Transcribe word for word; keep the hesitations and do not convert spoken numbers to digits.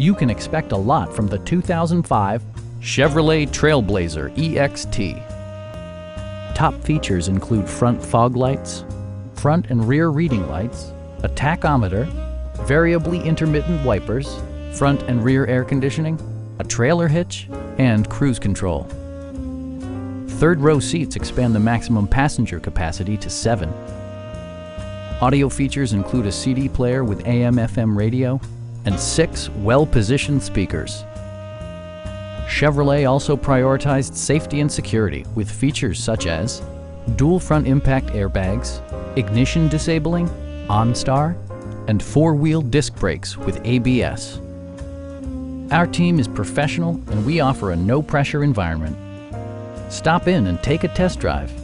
You can expect a lot from the two thousand five Chevrolet Trailblazer E X T. Top features include front fog lights, front and rear reading lights, a tachometer, variably intermittent wipers, front and rear air conditioning, a trailer hitch, and cruise control. Third row seats expand the maximum passenger capacity to seven. Audio features include a C D player with A M F M radio and six well-positioned speakers. Chevrolet also prioritized safety and security with features such as dual front impact airbags, ignition disabling, OnStar, and four-wheel disc brakes with A B S. Our team is professional and we offer a no-pressure environment. Stop in and take a test drive.